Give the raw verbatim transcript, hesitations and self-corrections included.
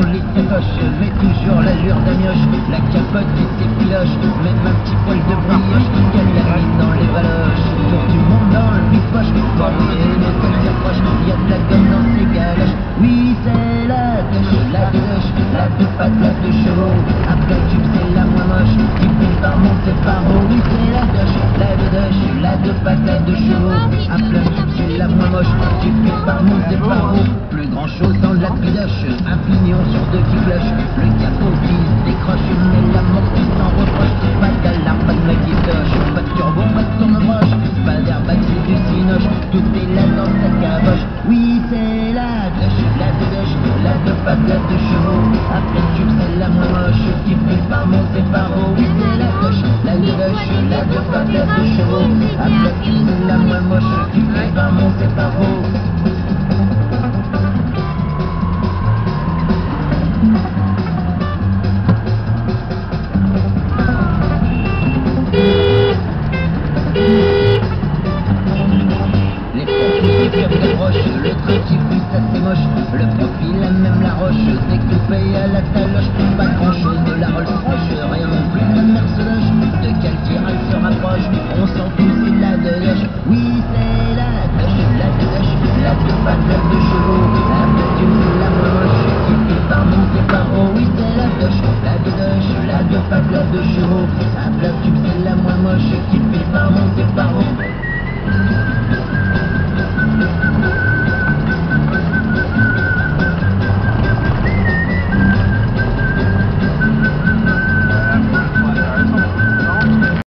les sacoches, mais toujours l'allure d'un mioche, la capote et ses piloches, même un petit poil de brioche, qu'elle la mise dans les valoches, tour du monde dans le bipoche, bon et mais ça s'approche, y a de la gomme dans ses galoches, oui c'est la dèche, la dèche, la deux pattes, la deux chevaux, à plat tube c'est la moins moche, qui pousse par monter par haut, oui c'est la dèche, la dèche, la deux pattes, la deux chevaux, à plat tube c'est la moins moche, qui pousse par monter par haut, plus grand chose dans la piloche, un pignon sur deux qui cloche, le capot qui se décroche, mais la mort qui s'en reproche, pas d'alarme, pas de mec qui toche, pas de turbo, pas de tourne-broche, pas d'airbag, c'est du cinoche, tout est là dans sa caboche, oui c'est la dèche, la dèche, la deux pattes, la deux chevaux, à plein tube c'est la moins moche, qui pousse par monter par haut, oui c'est la dèche, la dèche, la deux pattes, la deux chevaux, à plein tube c'est la moins moche, qui pousse par monter par haut. Le truc qui pousse assez moche, le profil a même la roche, découpé à la taloche, pas grand chose de la Rolls Royce, rien non plus de la Mercedes, de quel tirage se rapproche, on s'en fout c'est la dèche, oui c'est la dèche, la dèche, la deux pattes, la deux chevaux, la voiture c'est la moche, qui pousse par monter par haut, oui c'est la dèche, la dèche, la deux pattes, la deux chevaux,